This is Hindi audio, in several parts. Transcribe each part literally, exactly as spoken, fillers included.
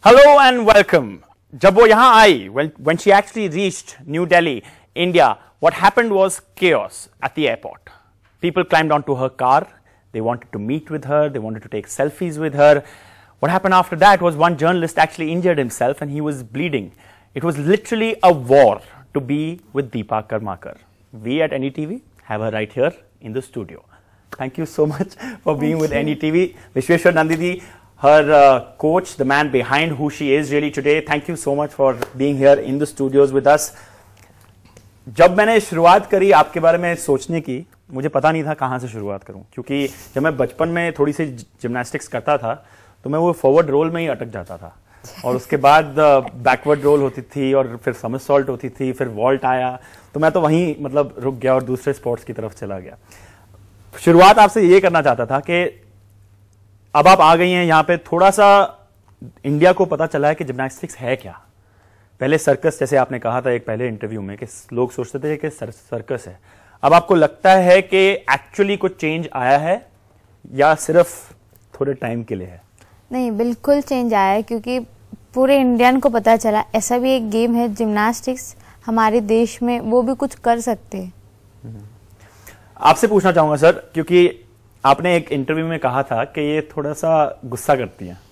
Hello and welcome. जब वो यहाँ आई, when when she actually reached New Delhi, India, what happened was chaos at the airport. People climbed onto her car. They wanted to meet with her. They wanted to take selfies with her. What happened after that was one journalist actually injured himself and he was bleeding. It was literally a war to be with Dipa Karmakar. We at N D T V have her right here in the studio. Thank you so much for being Thank with you. N D T V. Vishweshwar Nandidi, her uh, coach, the man behind who she is really today. Thank you so much for being here in the studios with us. जब मैंने शुरुआत करी आपके बारे में सोचने की, मुझे पता नहीं था कहाँ से शुरुआत करूं, क्योंकि जब मैं बचपन में थोड़ी सी जिम्नास्टिक्स करता था तो मैं वो फॉरवर्ड रोल में ही अटक जाता था और उसके बाद बैकवर्ड रोल होती थी और फिर समरसॉल्ट होती थी, फिर वॉल्ट आया, तो मैं तो वहीं मतलब रुक गया और दूसरे स्पोर्ट्स की तरफ चला गया। शुरुआत आपसे ये करना चाहता था कि अब आप आ गई हैं यहाँ पे, थोड़ा सा इंडिया को पता चला है कि जिम्नास्टिक्स है क्या। पहले सर्कस, जैसे आपने कहा था एक पहले इंटरव्यू में कि लोग सोचते थे कि सर, सर्कस है, अब आपको लगता है कि एक्चुअली कुछ चेंज आया है या सिर्फ थोड़े टाइम के लिए है? नहीं, बिल्कुल चेंज आया है, क्योंकि पूरे इंडियन को पता चला ऐसा भी एक गेम है जिम्नास्टिक्स हमारे देश में, वो भी कुछ कर सकते हैं। आपसे पूछना चाहूंगा सर, क्योंकि आपने एक इंटरव्यू में कहा था कि ये थोड़ा सा गुस्सा करती हैं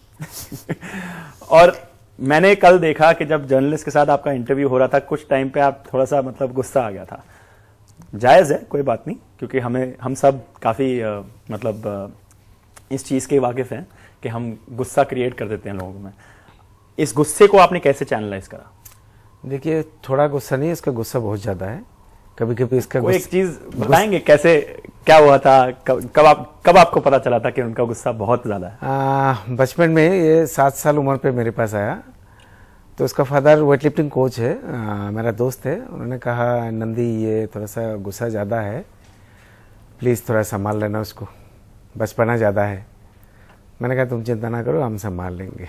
और मैंने कल देखा कि जब जर्नलिस्ट के साथ आपका इंटरव्यू हो रहा था, कुछ टाइम पे आप थोड़ा सा मतलब गुस्सा आ गया था। जायज है, कोई बात नहीं, क्योंकि हमें हम सब काफी आ, मतलब आ, इस चीज के वाकिफ हैं कि हम गुस्सा क्रिएट कर देते हैं लोगों में। इस गुस्से को आपने कैसे चैनलाइज करा? देखिए, थोड़ा गुस्सा नहीं, इसका गुस्सा बहुत ज्यादा है। कभी कभी इसका कोई एक चीज बताएंगे कैसे, क्या हुआ था, कब कब आप कब आपको पता चला था कि उनका गुस्सा बहुत ज्यादा है? बचपन में ये सात साल उम्र पे मेरे पास आया, तो उसका फादर वेट लिफ्टिंग कोच है, आ, मेरा दोस्त है। उन्होंने कहा, नंदी ये थोड़ा सा गुस्सा ज़्यादा है, प्लीज़ थोड़ा संभाल लेना उसको, बचपना ज़्यादा है। मैंने कहा तुम चिंता ना करो, हम संभाल लेंगे।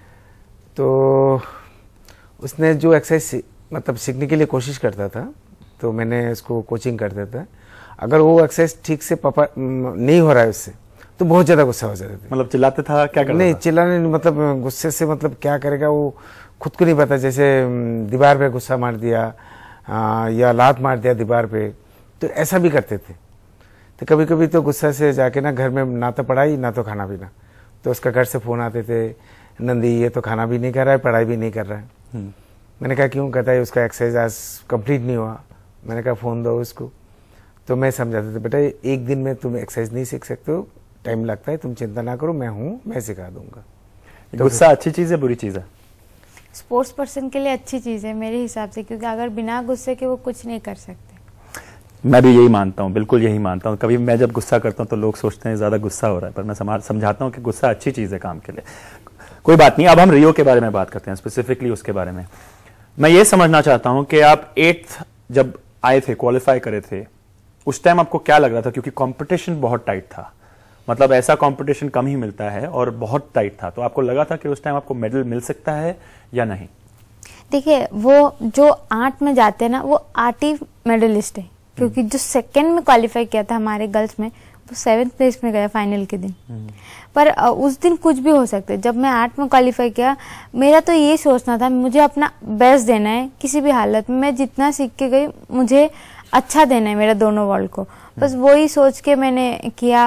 तो उसने जो एक्सरसाइज मतलब सीखने के लिए कोशिश करता था, तो मैंने उसको कोचिंग कर देता। अगर वो एक्सरसाइज ठीक से पापा नहीं हो रहा है उससे, तो बहुत ज़्यादा गुस्सा हो जाता था। मतलब चिल्लाते था, क्या करता नहीं था? चिल्लाने मतलब गुस्से से मतलब क्या करेगा वो खुद को नहीं पता। जैसे दीवार पे गुस्सा मार दिया आ, या लात मार दिया दीवार पे, तो ऐसा भी करते थे। तो कभी कभी तो गुस्सा से जाके ना घर में ना तो पढ़ाई ना तो खाना पीना, तो उसका घर से फ़ोन आते थे, नंदी ये तो खाना भी नहीं कर रहा है, पढ़ाई भी नहीं कर रहा है। मैंने कहा क्यों? कहता है उसका एक्सरसाइज आज कंप्लीट नहीं हुआ। मैंने कहा फ़ोन दो उसको। तो मैं समझाते थे, बेटा एक दिन में तुम एक्सरसाइज नहीं सीख सकते हो, टाइम लगता है, तुम चिंता ना करो, मैं हूँ, मैं सिखा दूंगा। तो गुस्सा अच्छी चीज़ है बुरी चीज़ है? स्पोर्ट्स पर्सन के लिए अच्छी चीज़ है मेरे हिसाब से, क्योंकि अगर बिना गुस्से के वो कुछ नहीं कर सकते। मैं भी यही मानता हूँ, बिल्कुल यही मानता हूँ। कभी मैं जब गुस्सा करता हूँ तो लोग सोचते हैं ज़्यादा गुस्सा हो रहा है, पर मैं समझाता हूँ कि गुस्सा अच्छी चीज़ है काम के लिए। कोई बात नहीं, अब हम रियो के बारे में बात करते हैं, स्पेसिफिकली उसके बारे में। मैं ये समझना चाहता हूँ कि आप एट्थ जब आए थे, क्वालिफाई करे थे, उस टाइम आपको क्या लग रहा था? क्योंकि कंपटीशन बहुत टाइट था, मतलब ऐसा कंपटीशन कम ही मिलता है और बहुत टाइट था, तो आपको लगा था कि उस टाइम आपको मेडल मिल सकता है या नहीं? देखिए, वो जो आर्ट में जाते हैं ना, वो आर्ट ही मेडलिस्ट है, क्योंकि जो सेकंड में क्वालिफाई किया था हमारे गर्ल्स में, वो सेवेंथ प्लेस में गया फाइनल के दिन। पर उस दिन कुछ भी हो सकता है। जब मैं आर्ट में क्वालिफाई किया, मेरा तो ये सोचना था मुझे अपना बेस्ट देना है किसी भी हालत में। मैं जितना सीख के गई, मुझे अच्छा देना है मेरा दोनों वर्ल्ड को, बस वही सोच के मैंने किया।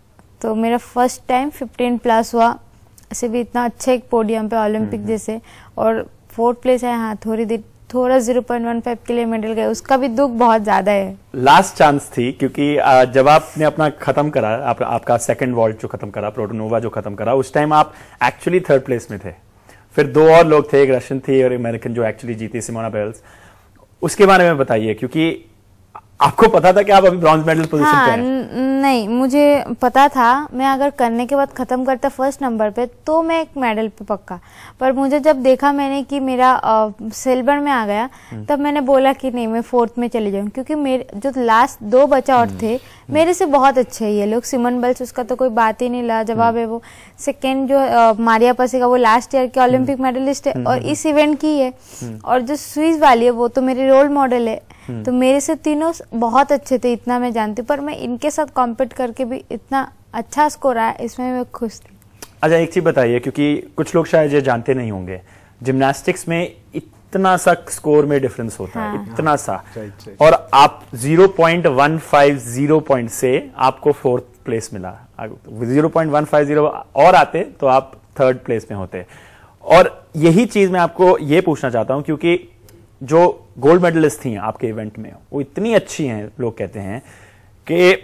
तो मेरा फर्स्ट टाइम फिफ्टीन प्लस हुआ, ऐसे भी इतना अच्छा एक पोडियम पे ओलंपिक जैसे, और फोर्थ प्लेस है। हाँ, थोड़ी देर थोड़ा ज़ीरो पॉइंट वन फाइव के लिए मेडल गया, उसका भी दुख बहुत ज्यादा है। लास्ट चांस थी, क्योंकि जब आपने अपना खत्म करा, आप, आपका सेकंड वर्ल्ड जो खत्म करा, प्रोटोनोवा जो खत्म करा, उस टाइम आप एक्चुअली थर्ड प्लेस में थे। फिर दो और लोग थे, एक रशियन थी और अमेरिकन जो एक्चुअली जीती, सिमोना बेल्स। उसके बारे में बताइए, क्योंकि आपको पता था कि आप अभी ब्रॉन्ज मेडल पोजीशन हाँ, पे हैं? नहीं, मुझे पता था मैं अगर करने के बाद खत्म करता फर्स्ट नंबर पे तो मैं एक मेडल पे पक्का। पर मुझे जब देखा मैंने कि मेरा सिल्वर में आ गया, तब मैंने बोला कि नहीं, मैं फोर्थ में चले जाऊँ, क्योंकि मेरे जो लास्ट दो बच्चा और थे मेरे से बहुत अच्छे है ये लोग। सिमन बेल्स, उसका तो कोई बात ही नहीं, लाजवाब है वो। सेकेंड जो आ, मारिया पसेगा, वो लास्ट ईयर के ओलंपिक मेडलिस्ट है और इस इवेंट की है। और जो स्विस वाली है वो तो मेरी रोल मॉडल है। तो मेरे से तीनों बहुत अच्छे थे, इतना मैं जानती हूँ। पर मैं इनके साथ कॉम्पीट करके भी इतना अच्छा स्कोर आया, इसमें मैं खुश थी। अच्छा एक चीज बताइए, क्योंकि कुछ लोग शायद ये जानते नहीं होंगे, जिम्नास्टिक्स में इतना सा स्कोर में डिफरेंस होता हाँ। है, इतना सा, और आप zero point one five zero point से आपको फोर्थ प्लेस मिला, zero point one five zero और आते तो आप थर्ड प्लेस में होते। और यही चीज मैं आपको ये पूछना चाहता हूं, क्योंकि जो गोल्ड मेडलिस्ट थी आपके इवेंट में वो इतनी अच्छी हैं, लोग कहते हैं कि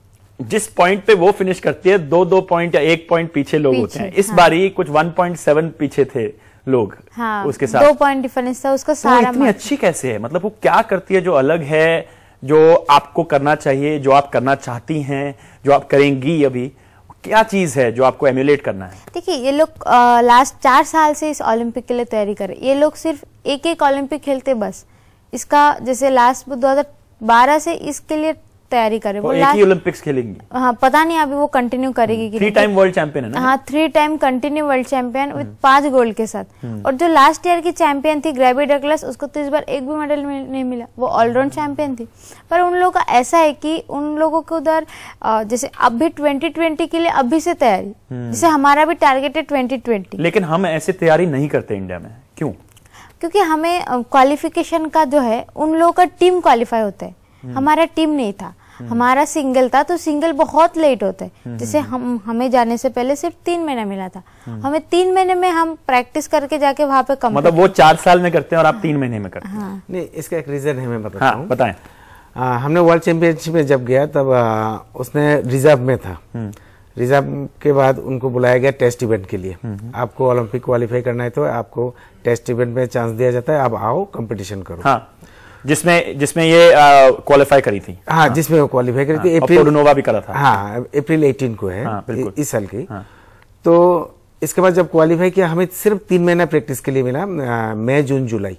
जिस पॉइंट पे वो फिनिश करती है दो दो पॉइंट या एक पॉइंट पीछे लोग होते हैं। इस हाँ। बारी कुछ वन पॉइंट सेवन पीछे थे लोग, हाँ, उसके साथ दो पॉइंट डिफरेंस था उसका सारा। तो इतनी अच्छी कैसे है, मतलब वो क्या करती है जो अलग है, जो आपको करना चाहिए, जो आप करना चाहती हैं, जो आप करेंगी अभी, क्या चीज है जो आपको एम्यूलेट करना है? देखिए ये लोग लास्ट चार साल से इस ओलंपिक के लिए तैयारी कर रहे हैं। ये लोग सिर्फ एक एक ओलंपिक खेलते बस, इसका जैसे लास्ट दो हज़ार बारह से इसके लिए तैयारी करे। वो एक ही ओलंपिक्स खेलेंगी? हाँ, पता नहीं अभी वो कंटिन्यू करेगी कि थ्री टाइम वर्ल्ड चैंपियन है ना? हाँ, three time continue world champion with पांच गोल्ड के साथ। और जो लास्ट ईयर की चैंपियन थी ग्रेबी डगलस, उसको तो इस बार एक भी मेडल नहीं मिला, वो ऑलराउंड चैंपियन थी। पर उन लोगों का ऐसा है कि उन लोगों को उधर जैसे अभी ट्वेंटी ट्वेंटी के लिए अभी से तैयारी, जैसे हमारा भी टारगेट है ट्वेंटी ट्वेंटी। लेकिन हम ऐसे तैयारी नहीं करते इंडिया में, क्यों? क्योंकि हमें क्वालिफिकेशन का जो है उन लोगों का टीम क्वालिफाई होता है, हमारा टीम नहीं था, हमारा सिंगल था, तो सिंगल बहुत लेट होता है। जैसे हम हमें जाने से पहले सिर्फ तीन महीना मिला था, हमें तीन महीने में हम प्रैक्टिस करके जाके वहां पे कम, मतलब वो चार साल में करते हैं और आप तीन महीने में करते हैं। हाँ। नहीं, इसका एक रीजन है, मैं बताता हाँ, हूँ। बताएं। आ, हमने वर्ल्ड चैंपियनशिप में जब गया तब आ, उसने रिजर्व में था, रिजर्व के बाद उनको बुलाया गया टेस्ट इवेंट के लिए। आपको ओलंपिक क्वालिफाई करना है तो आपको टेस्ट इवेंट में चांस दिया जाता है, आप आओ कंपटीशन करो। हाँ, जिसमें जिसमें ये क्वालिफाई करी थी। हाँ, हाँ, जिसमें वो क्वालिफाई करी हाँ, थी। अप्रैल नोवा भी करा था। हाँ, अप्रैल अठारह को है, हाँ, इस साल की। हाँ। तो इसके बाद जब क्वालिफाई किया, हमें सिर्फ तीन महीना प्रैक्टिस के लिए मिला, मई जून जुलाई।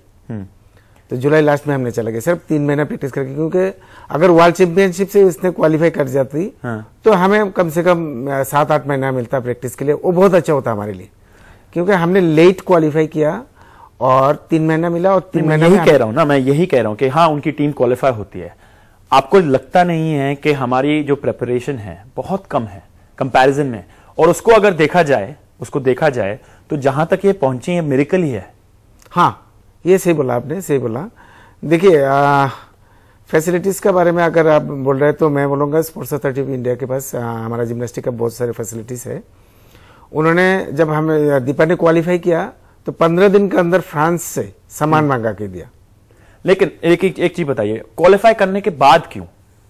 तो जुलाई लास्ट में हमने चला गया सिर्फ तीन महीना प्रैक्टिस करके, क्योंकि अगर वर्ल्ड चैंपियनशिप से इसने क्वालिफाई कर जाती हाँ। तो हमें कम से कम सात आठ महीना मिलता प्रैक्टिस के लिए, वो बहुत अच्छा होता हमारे लिए। क्योंकि हमने लेट क्वालिफाई किया और तीन महीना मिला, और तीन महीना यही कह रहा हूँ ना, मैं यही कह रहा हूँ कि हाँ उनकी टीम क्वालिफाई होती है। आपको लगता नहीं है कि हमारी जो प्रेपरेशन है बहुत कम है कंपैरिजन में, और उसको अगर देखा जाए उसको देखा जाए तो जहां तक ये पहुंचे ये मिरेकल ही है। हाँ, ये सही बोला आपने, सही बोला। देखिए फैसिलिटीज के बारे में अगर आप बोल रहे हैं तो मैं बोलूँगा स्पोर्ट्स अथॉरिटी ऑफ इंडिया के पास आ, हमारा जिम्नास्टिक का बहुत सारे फैसिलिटीज है। उन्होंने जब हमें दीपा ने क्वालिफाई किया तो पंद्रह दिन के अंदर फ्रांस से सामान मांगा के दिया। लेकिन एक एक, एक चीज बताइए, क्वालिफाई करने के बाद क्यों?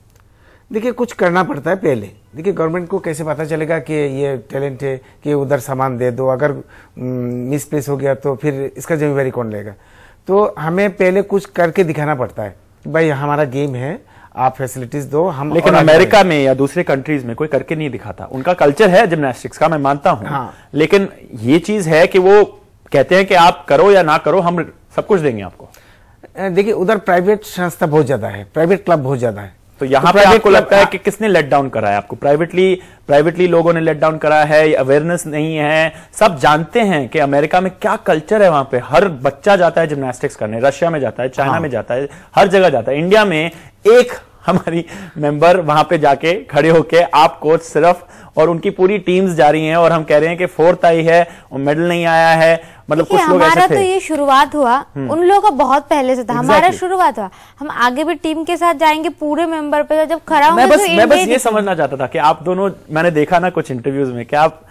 देखिए कुछ करना पड़ता है पहले। देखिए गवर्नमेंट को कैसे पता चलेगा कि ये टैलेंट है कि उधर सामान दे दो, अगर मिस प्लेस हो गया तो फिर इसका जिम्मेवारी कौन लेगा? तो हमें पहले कुछ करके दिखाना पड़ता है कि भाई हमारा गेम है, आप फैसिलिटीज दो हम। लेकिन अमेरिका में या दूसरे कंट्रीज में कोई करके नहीं दिखाता, उनका कल्चर है जिम्नास्टिक्स का, मैं मानता हूं। हाँ। लेकिन ये चीज है कि वो कहते हैं कि आप करो या ना करो, हम सब कुछ देंगे आपको। देखिए उधर प्राइवेट संस्था बहुत ज्यादा है, प्राइवेट क्लब बहुत ज्यादा है। तो यहाँ तो पे आपको लगता है कि किसने लेट डाउन करा है आपको? प्राइवेटली प्राइवेटली लोगों ने लेट डाउन करा है, अवेयरनेस नहीं है। सब जानते हैं कि अमेरिका में क्या कल्चर है, वहां पे हर बच्चा जाता है जिम्नास्टिक्स करने, रशिया में जाता है, चाइना हाँ। में जाता है, हर जगह जाता है। इंडिया में एक हमारी मेंबर वहां पे जाके खड़े होके आप कोच सिर्फ, और उनकी पूरी टीम्स जा रही हैं और हम कह रहे हैं कि फोर्थ आई है और मेडल नहीं आया है। मतलब कुछ लोग ऐसे थे। तो ये शुरुआत हुआ उन लोगों का बहुत पहले से था, हमारा शुरुआत हुआ। हम आगे भी टीम के साथ जाएंगे पूरे मेंबर पे, जब खड़ा होंगे। मैं बस मैं बस ये समझना चाहता था कि आप दोनों, मैंने देखा ना कुछ इंटरव्यूज में कि आप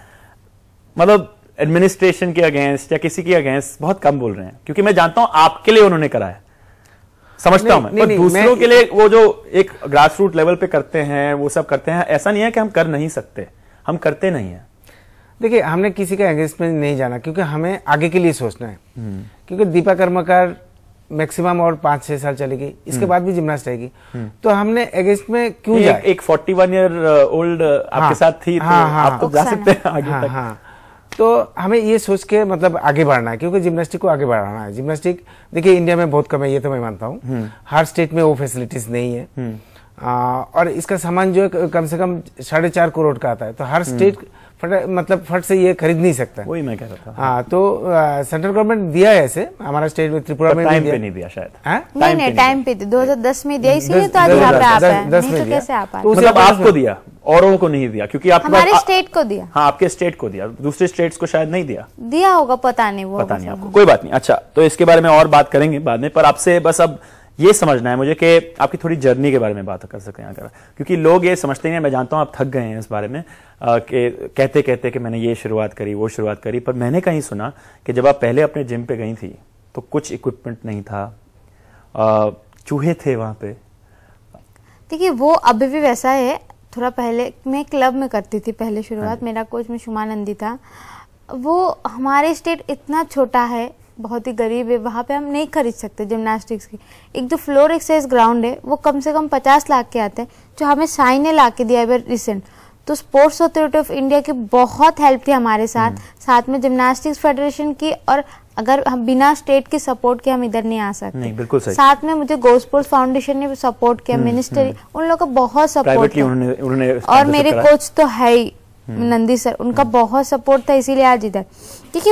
मतलब एडमिनिस्ट्रेशन के अगेंस्ट या किसी के अगेंस्ट बहुत कम बोल रहे हैं, क्योंकि मैं जानता हूं आपके लिए उन्होंने करा है, समझता हूं मैं। पर दूसरों के लिए वो जो एक ग्रास रूट लेवल पे करते हैं वो सब करते हैं, ऐसा नहीं है कि हम कर नहीं सकते, हम करते नहीं है। देखिए हमने किसी का अगेंस्ट में नहीं जाना, क्योंकि हमें आगे के लिए सोचना है। क्योंकि दीपा कर्मकार मैक्सिमम और पांच छह साल चलेगी, इसके बाद भी जिम्नास्ट रहेगी, तो हमने अगेंस्ट में क्यों जाए? एक फोर्टी वन ईयर ओल्ड आपके साथ थी, तो आप तो जा सकते हैं आगे तक। हाँ, तो हमें ये सोच के मतलब आगे बढ़ना है, क्योंकि जिम्नास्टिक को आगे बढ़ाना है। जिम्नास्टिक देखिए इंडिया में बहुत कम है, ये तो मैं मानता हूँ। हर स्टेट में वो फैसिलिटीज नहीं है, आ, और इसका सामान जो है कम से कम साढ़े चार करोड़ का आता है। तो हर स्टेट फट मतलब फट से ये खरीद नहीं सकता। वही मैं कह रहा था। हाँ, तो सेंट्रल गवर्नमेंट दिया है ऐसे, हमारा स्टेट में त्रिपुरा में टाइम भी पे नहीं दिया शायद। नहीं नहीं टाइम पे दो हज़ार दस में दिया, इसीलिए तो आज यहाँ पे आ पाए, नहीं तो कैसे आ पाए। मतलब आपको दिया, औरों को नहीं दिया, क्योंकि आपके हमारे स्टेट को दिया। हाँ, आपके स्टेट को दिया, दूसरे स्टेट्स को शायद नहीं दिया। दिया होगा, पता नहीं, वो पता नहीं आपको, कोई बात नहीं। अच्छा, तो इसके बारे में और बात करेंगे बाद में, पर आपसे बस अब ये समझना है मुझे कि आपकी थोड़ी जर्नी के बारे में बात कर सकते हैं अगर, क्योंकि लोग ये समझते हैं, मैं जानता हूं आप थक गए हैं इस बारे में आ, कि कहते कहते कि मैंने ये शुरुआत करी, वो शुरुआत करी, पर मैंने कहीं सुना कि जब आप पहले अपने जिम पे गई थी तो कुछ इक्विपमेंट नहीं था, आ, चूहे थे वहां पे। देखिए वो अभी भी वैसा है, थोड़ा पहले मैं क्लब में करती थी पहले शुरुआत, मेरा कोच में शुमानंदी था। वो हमारे स्टेट इतना छोटा है, बहुत ही गरीब है, वहाँ पे हम नहीं खरीद सकते जिम्नास्टिक्स की। एक जो फ्लोर एक्सरसाइज ग्राउंड है वो कम से कम पचास लाख के आते हैं, जो हमें साई ने ला के दिया है रिसेंट। तो स्पोर्ट्स अथॉरिटी ऑफ इंडिया की बहुत हेल्प थी हमारे साथ, साथ में जिम्नास्टिक्स फेडरेशन की, और अगर हम बिना स्टेट की सपोर्ट के हम इधर नहीं आ सकते। नहीं, बिल्कुल सही। साथ में मुझे गो स्पोर्ट्स फाउंडेशन ने भी सपोर्ट किया, मिनिस्ट्री, उन लोगों का बहुत सपोर्ट था, और मेरे कोच तो है ही नंदी सर, उनका बहुत सपोर्ट था, इसीलिए आज इधर। क्योंकि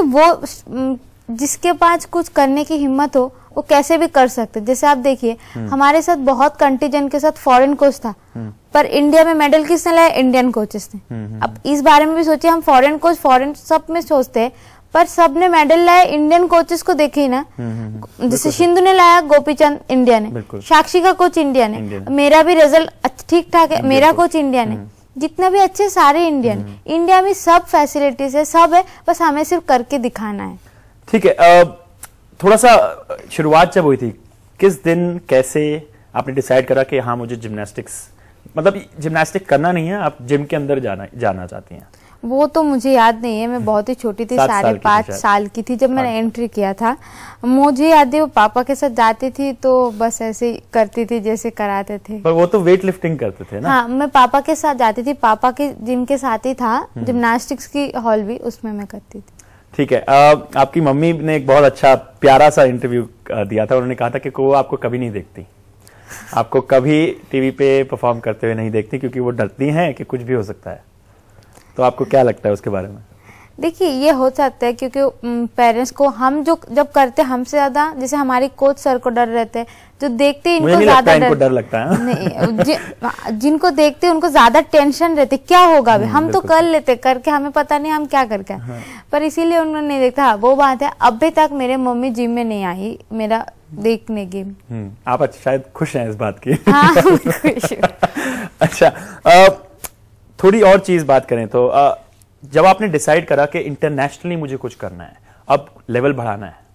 वो जिसके पास कुछ करने की हिम्मत हो वो कैसे भी कर सकते। जैसे आप देखिए हमारे साथ बहुत कंटीजेंट के साथ फॉरेन कोच था, पर इंडिया में मेडल किसने लाया? इंडियन कोचेस ने। अब इस बारे में भी सोचिए, हम फॉरेन कोच फॉरेन सब में सोचते हैं, पर सबने मेडल लाया इंडियन कोचेस को देखे ही ना। जैसे सिंधु ने लाया, गोपीचंद इंडिया ने, साक्षी का कोच इंडिया ने, मेरा भी रिजल्ट ठीक ठाक है, मेरा कोच इंडिया ने, जितना भी अच्छे सारे इंडियन। इंडिया में सब फैसिलिटीज है, सब है, बस हमें सिर्फ करके दिखाना है। ठीक है, थोड़ा सा शुरुआत जब हुई थी, किस दिन कैसे आपने डिसाइड करा कि हाँ मुझे जिम्नास्टिक्स, मतलब जिम्नास्टिक करना नहीं है, आप जिम के अंदर जाना जाना चाहती हैं? वो तो मुझे याद नहीं है, मैं बहुत ही छोटी थी, साढ़े पाँच साल की थी जब मैंने एंट्री किया था। मुझे याद है वो पापा के साथ जाती थी, तो बस ऐसे ही करती थी जैसे कराते थे। पर वो तो वेट लिफ्टिंग करते थे ना? हाँ, मैं पापा के साथ जाती थी, पापा के जिम के साथ ही था जिम्नास्टिक्स की हॉल भी, उसमें मैं करती थी। ठीक है, आ, आपकी मम्मी ने एक बहुत अच्छा प्यारा सा इंटरव्यू दिया था, उन्होंने कहा था कि वो आपको कभी नहीं देखती, आपको कभी टीवी पे परफॉर्म करते हुए नहीं देखती, क्योंकि वो डरती हैं कि कुछ भी हो सकता है। तो आपको क्या लगता है उसके बारे में? देखिए ये हो सकता है, क्योंकि पेरेंट्स को हम जो जब करते हमसे ज्यादा, जैसे हमारी कोच सर को डर रहते हैं, जो देखते हैं इनको ज्यादा डर, डर लगता है नहीं, जि, जिनको देखते हैं उनको ज्यादा टेंशन रहती, क्या होगा भी, हम तो कर लेते, करके हमें पता नहीं हम क्या करके, हाँ। पर इसीलिए उन्होंने नहीं देखा। वो बात है, अभी तक मेरे मम्मी जिम में नहीं आई मेरा देखने गेम। आप शायद खुश हैं इस बात की? हाँ, खुश। अच्छा, आ, थोड़ी और चीज बात करें तो, आ, जब आपने डिसाइड करा कि इंटरनेशनली मुझे कुछ करना है, अब लेवल बढ़ाना है,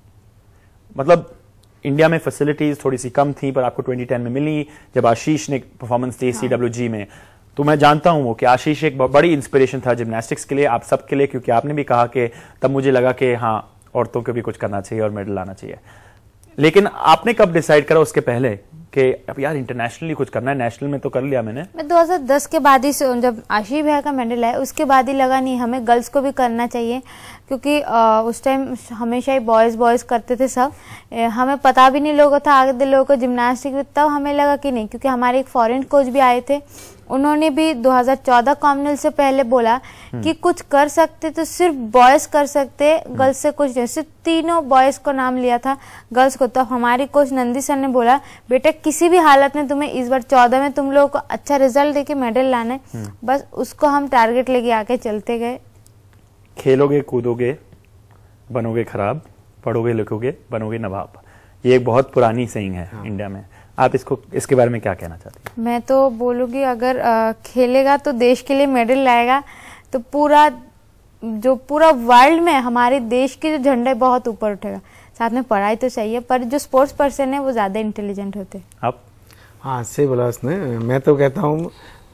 मतलब इंडिया में फैसिलिटीज थोड़ी सी कम थी, पर आपको ट्वेंटी टेन में मिली, जब आशीष ने परफॉर्मेंस दी सी डब्ल्यू जी में, तो मैं जानता हूं वो कि आशीष एक बड़ी इंस्पिरेशन था जिम्नास्टिक्स के लिए, आप सब के लिए, क्योंकि आपने भी कहा कि तब मुझे लगा कि हाँ औरतों को भी कुछ करना चाहिए और मेडल लाना चाहिए। लेकिन आपने कब डिसाइड करा उसके पहले कि अब यार इंटरनेशनली कुछ करना है? नेशनल में तो कर लिया मैंने। मैं दो हज़ार दस के बाद ही, जब आशीष भैया का मेडल आया उसके बाद ही लगा नहीं हमें गर्ल्स को भी करना चाहिए, क्योंकि आ, उस टाइम हमेशा ही बॉयज बॉयज करते थे सब, ए, हमें पता भी नहीं लोगों था आगे लोगों को जिम्नास्टिक, तब हमें लगा कि नहीं, क्योंकि हमारे एक फॉरेन कोच भी आए थे, उन्होंने भी दो हज़ार चौदह कॉमनवेल्थ से पहले बोला कि कुछ कर सकते तो सिर्फ बॉयज कर सकते, गर्ल्स से कुछ नहीं, सिर्फ तीनों बॉयज को नाम लिया था, गर्ल्स को। तो हमारी कोच नंदी सर ने बोला बेटा किसी भी हालत में तुम्हें इस बार चौदह में तुम लोगों को अच्छा रिजल्ट देके मेडल लाना है, बस उसको हम टारगेट लेके आके चलते गए। खेलोगे कूदोगे बनोगे खराब, पढ़ोगे लिखोगे बनोगे नवाब, ये एक बहुत पुरानी सेइंग है हाँ। इंडिया में। आप इसको इसके बारे में क्या कहना चाहती हैं? मैं तो बोलूँगी अगर आ, खेलेगा तो देश के लिए मेडल लाएगा तो पूरा जो पूरा वर्ल्ड में हमारे देश के जो झंडे बहुत ऊपर उठेगा। साथ में पढ़ाई तो चाहिए, पर जो स्पोर्ट्स पर्सन है वो ज़्यादा इंटेलिजेंट होते हैं। आप? हाँ सही बोला उसने। मैं तो कहता हूँ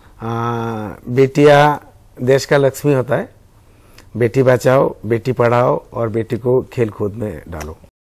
बेटियाँ देश का लक्ष्मी होता है, बेटी बचाओ बेटी पढ़ाओ और बेटी को खेल कूद में डालो।